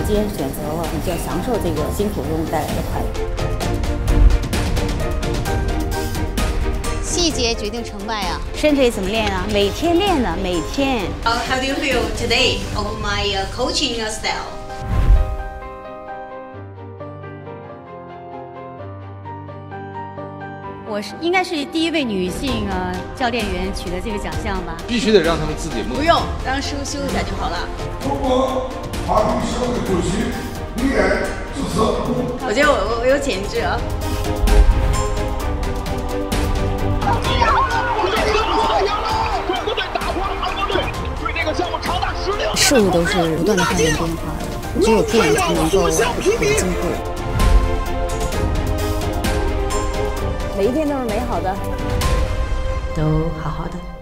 既然选择了，你就要享受这个辛苦中带来的快乐。 细节决定成败啊！ 身体怎么练啊？每天练呢，每天。 How do you feel today of my coaching style? 我应该是第一位女性教练员取得这个奖项吧？ 必须得让他们自己录。 不用，让师傅修一下就好了。 中国滑冰协会主席李岩致辞。 我觉得我有潜质啊。 事物都是不断的发生变化的，只有变才能够有进步。每一天都是美好的， 都好好的。